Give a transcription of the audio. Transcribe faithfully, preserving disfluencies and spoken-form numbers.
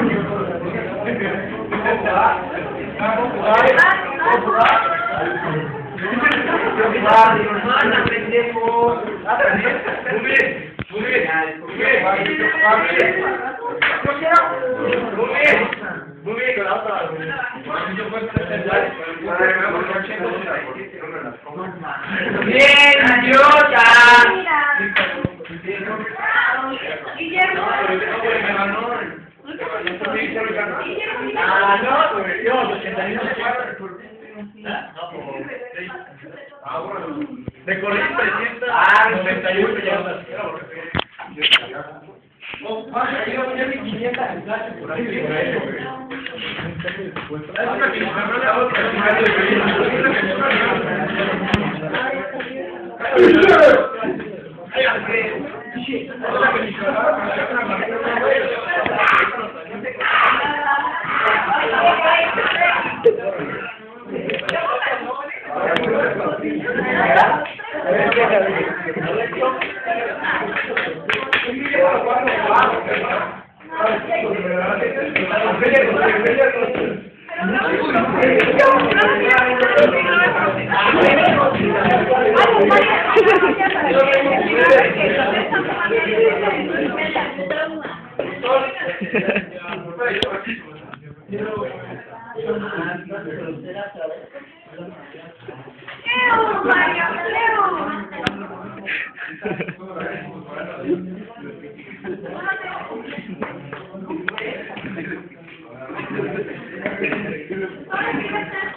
Bien, idiota. Guillermo. Ah, no, pues yo, ochenta y uno. De corriente trescientos. Ah, noventa y uno ya. Yo ya vi quinientas en clase por ahí. Leo, María, Leo.